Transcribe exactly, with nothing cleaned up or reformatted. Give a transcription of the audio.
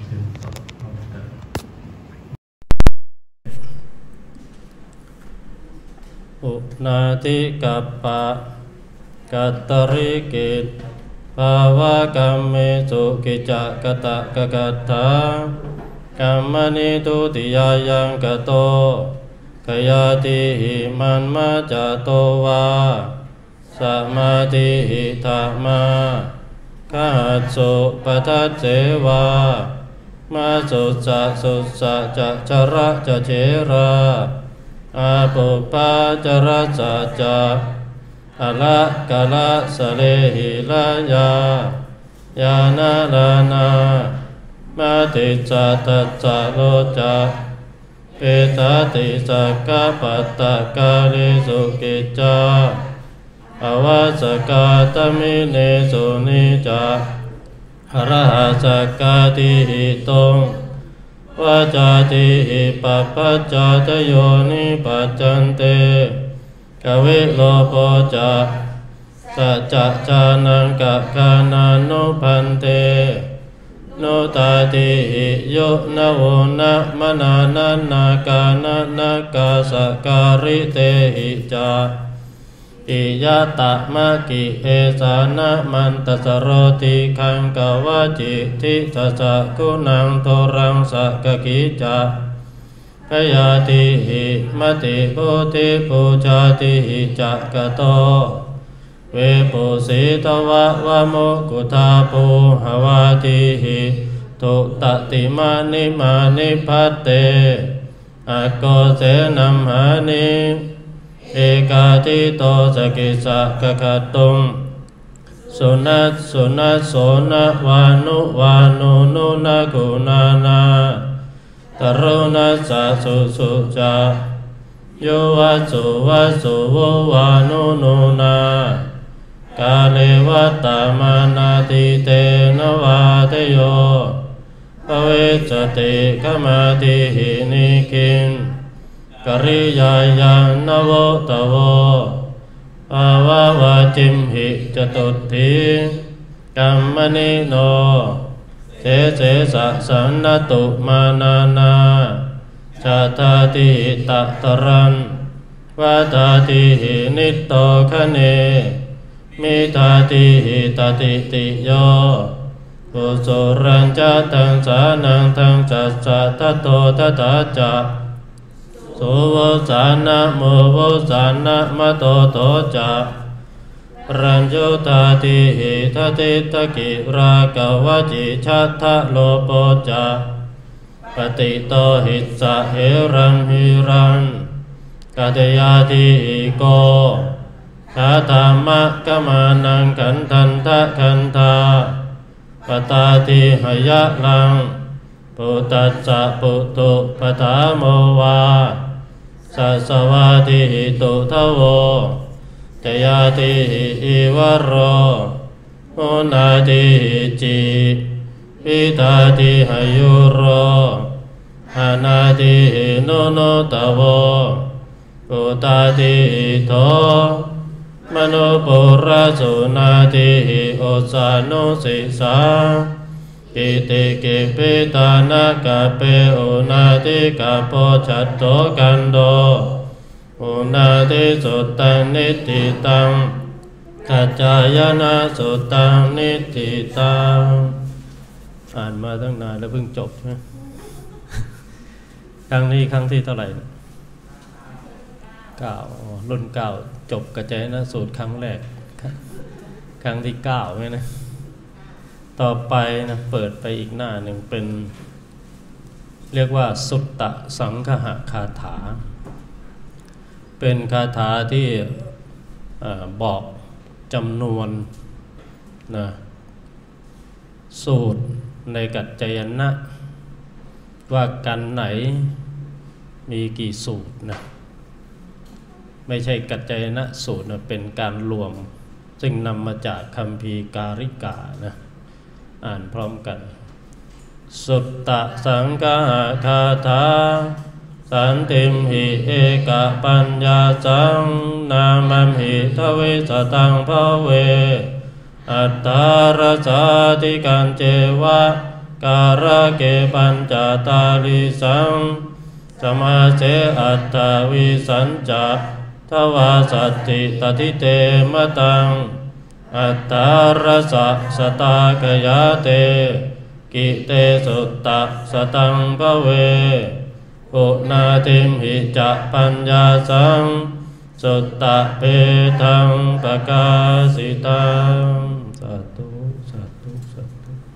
ขึ้นต่อพร้อมกันอุนาติกัปปะกัตตริกิตภาวะกัมเมสุกิจักตะกะกัตถากัมมณิทุติยายังกโตกยาติหิมันมาจโตวาสมาธิหิธรรมาขัสสุปทัสเสวามาสุสะสุสะจะชระจะเชราอาปุปปาจรัสสะจะอะละกะละสะเลหิลายายานาลานามาติจัตตะโลจะเปตติสักกะปัตตะกาลิสุกิจจาอวาสกาตมิเนสุนิจาหระหสกาติหิตงวาจาติหิปัปปัจจตโยนิปัจจันเตกวิโลโปจะสัจจะจานังกะกานานุพันเตโนตาติหิโยนะโวนะมนานันนากานะนากาสการิเตหิจาอิยะตะมะกิเอสานะมันตสโรติคังกวาจิทิสัสสะกุณังโทรังสักกิจาพยาติหิมติปุติปุจาติหิจักโตเวปุสิตวะวะโมกุธาปุหวาติหิตุตติมานิมานิพัตเตอะโกเสนัมหานิเอกาทิโตสกิสักกะขตุงสุนัสสุนัสโสนะวานุวานุนุนะกุณานาตรุณัสสะสุสุจาโยวะสุวะสุโววานุนุนากาเลวัตตามานาติเตนวาเตโยภเวจติขมาติหินิคินกริยายังนโวตโวภาวะวาจิมหิจตุถิกัมมณิโนเสเสสะสันนตุมานานาชาตาติตะตรังวาตาติหินิโตคะเนมิตาติหิตติติโยกุศลังจะตังสานังตังจัสสะทะโตทะตาจะสุโวสานะโมโวสานะมะโตโตจะรัญโยตาติหิทติตะกิรากวจิชัตถะโลโปจะปฏิโตหิสะเหรังหิรังกัตยาติหิโกคาธรรมะกมานังขันทันทะขันธาปตาติหยะลังปุตตัสสะปุตุปะทาโมวาสัสสวาติหิตุทโวเตยาติหิอิวโรโอนาติหิจิวิตาติหยุโรหานาติหิโนโนตโวปุตตาติหิโทมโนปุระสุนาติหิโอสานุสิสาอิติกิปิตานะกะเปโอนาติกะโปชัตโตกันโดโอนาติสุตังนิติตังกัจจายนะสุตังนิติตังอ่านมาตั้งนานแล้วเพิ่งจบใช่ไหมครั้งนี้ครั้งที่เท่าไหร่เก้ารุ่นเก้าจบกัจจายนะสูตรครั้งแรกครั้งที่เก้าไหมนะต่อไปนะเปิดไปอีกหน้าหนึ่งเป็นเรียกว่าสุตตะสังคหะคาถาเป็นคาถาที่บอกจำนวนนะสูตรในกัจจายนะว่ากันไหนมีกี่สูตรนะไม่ใช่กัจจายนะสูตรนะเป็นการรวมซึ่งนำมาจากคัมภีร์การิกานะอ่านพร้อมกันสุตตะสังฆคาถาสันติมหิเอกปัญญาสังนามัมหิทเวสตังภเวอัตตารสาติกันเจวะการะเกปัญจตาลิสังสมาเสอัตถวิสัญจะทวาสัตติตติเตมตังอัตตารสะสตากยาเตกิเตสุตตะสตังภเวปุนาติมหิจะปัญญาสังสุตตะเปทังปกาสิตังสาธุสาธุสาธุ